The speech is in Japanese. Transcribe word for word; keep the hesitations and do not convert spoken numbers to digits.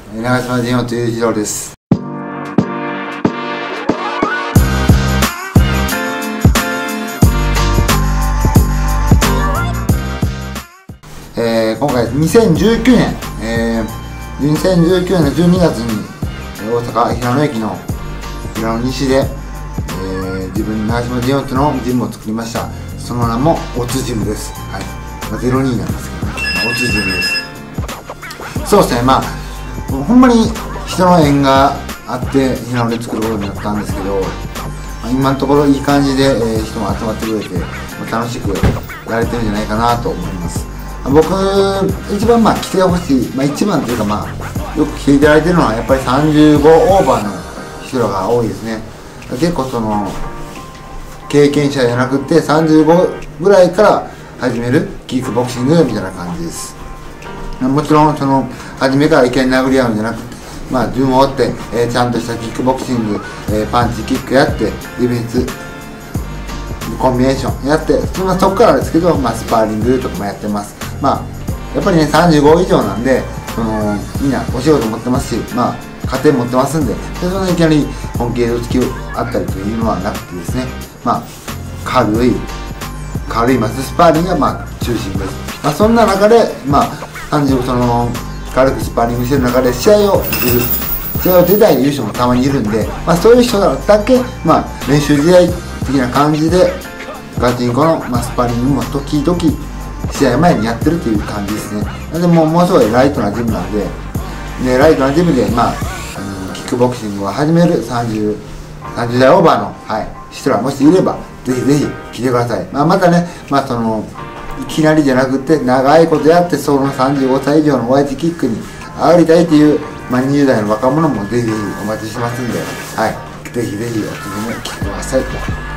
長島仁夫というヒロです。えー、今回にせんじゅうきゅうねん、えー、にせんじゅうきゅうねんのじゅうにがつに大阪平野駅の平野西で、えー、自分長島仁夫のジムを作りました。その名もオツジムです。はい、まあ、ゼロになんですけどね、まあ、オツジムです。そうですね、まあほんまに人の縁があって平野で作ることになったんですけど、まあ、今のところいい感じで、えー、人も集まってくれて、まあ、楽しくやれてるんじゃないかなと思います。僕一番まあ来てほしい、まあ、一番というか、まあよく来ていただいてるのはやっぱりさんじゅうごオーバーの人が多いですね。結構その経験者じゃなくてさんじゅうごぐらいから始めるキックボクシングみたいな感じです。もちろんその初めからいきなり殴り合うんじゃなくて、まあ順を追って、えー、ちゃんとしたキックボクシング、えー、パンチキックやってディフェンスコンビネーションやって、そ, そこからですけど、まあ、スパーリングとかもやってます。まあやっぱりねさんじゅうご以上なんで、そのみんなお仕事持ってますし、まあ家庭持ってますんで、でそのいきなり本気で打つ気あったりというのはなくてですね、まあ軽い軽いマススパーリングがまあ中心です。まあ、そんな中でまあさんじゅうその軽くスパーリングしてる中で試合を出る試合を出たいという人もたまにいるんで、まあ、そういう人だけ、まあ、練習試合的な感じでガチンコの、まあ、スパーリングも時々試合前にやってるという感じですね。でももうすごいライトなジムなんで、ね、ライトなジムで、まあ、うん、キックボクシングを始めるさんじゅう代オーバーの、はい、人がもしいればぜひぜひ来てください。まあ、またね、まあ、そのいきなりじゃなくて長いことやってそのさんじゅうごさい以上のワイチキックに上がりたいという、まあ、にじゅう代の若者もぜひぜひお待ちしてますんで、はい、ぜひぜひおすすめ来てください。